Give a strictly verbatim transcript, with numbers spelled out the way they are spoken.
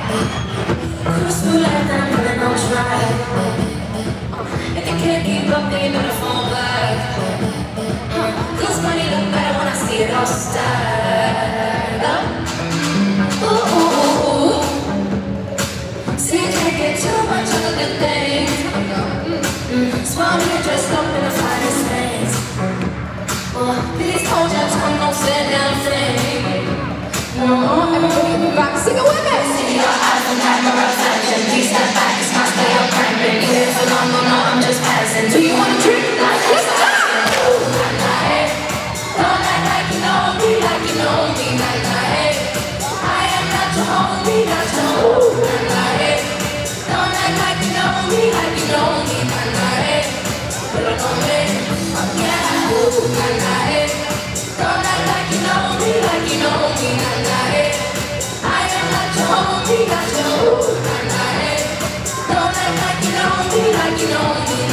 Cruise through life and I'm living on try. If you can't keep up, then you better fall back. Cause money look better when I see it all stacked up. Ooh, ooh, ooh, ooh. See, you can't get too much of a good thing. Mm-hmm. Small nigga dressed up in the finest things. Oh, please hold your tongue, don't say damn thing. Oh, everybody in the back, sing it with me. See your eyes on camera reflection. Please step back, it's my style cramping. You here for long, no, no, I'm just passing. Do you want to drink? Like, let's go! Don't act like you know me, like you know me, like I I am not your homie, not your homie, like I don't act like you know me, like you know me, like I you don't know me, yeah, like I don't act like you know me, like you know me, like I I am not your homie, not your homie, like I don't act like you know me, like you know me.